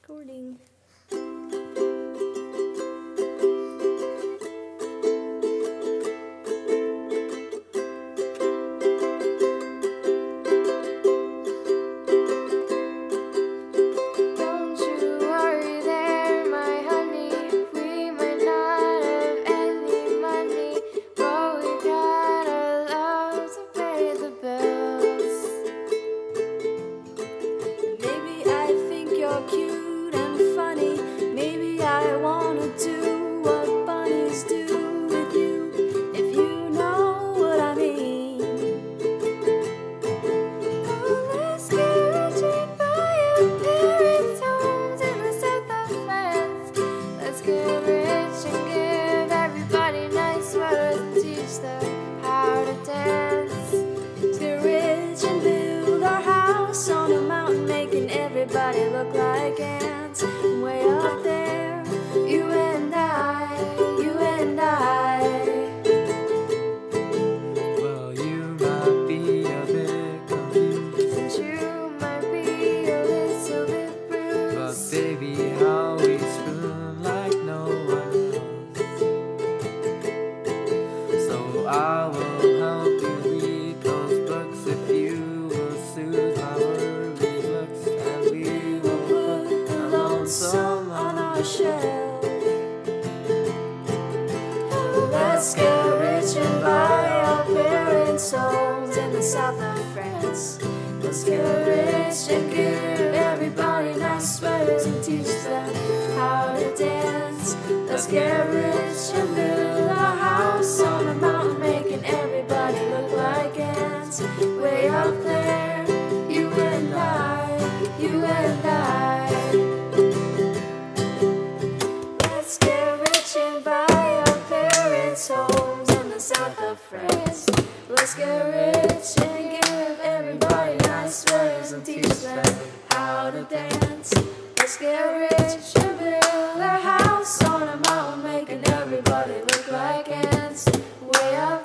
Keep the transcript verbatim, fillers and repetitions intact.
Recording. Don't you worry there, my honey. We might not have any money, but we got our love to pay the bills. Maybe I think you're cute and funny. Maybe I wanna do what bunnies do with you, if you know what I mean. Oh, let's get rich and buy our parents' homes in the south of France. Let's get rich and give everybody nice sweaters and teach them how to dance. Let's get rich and build our house on a mountain, making everybody look like ants. And way up there, you and I, you and I. Well, you might be a bit confused, And you might be a little bit but bruised. baby, how we spoon like no one else. So I will help you read those books if you will soothe my worried looks, and we will put the lonesome On our shelf. Let's get rich and buy our parents' homes in the south of France. Let's get rich and give everybody nice sweaters and teach them how to dance. Let's get rich and build a house on a mountain, making everybody look like ants. Way up there, you and I, you and I. Let's get rich and buy our parents' homes in the south of France. Let's get rich and give everybody nice sweaters and teach them how to dance. Let's get rich and build a house on a mountain, making everybody look like ants. Way up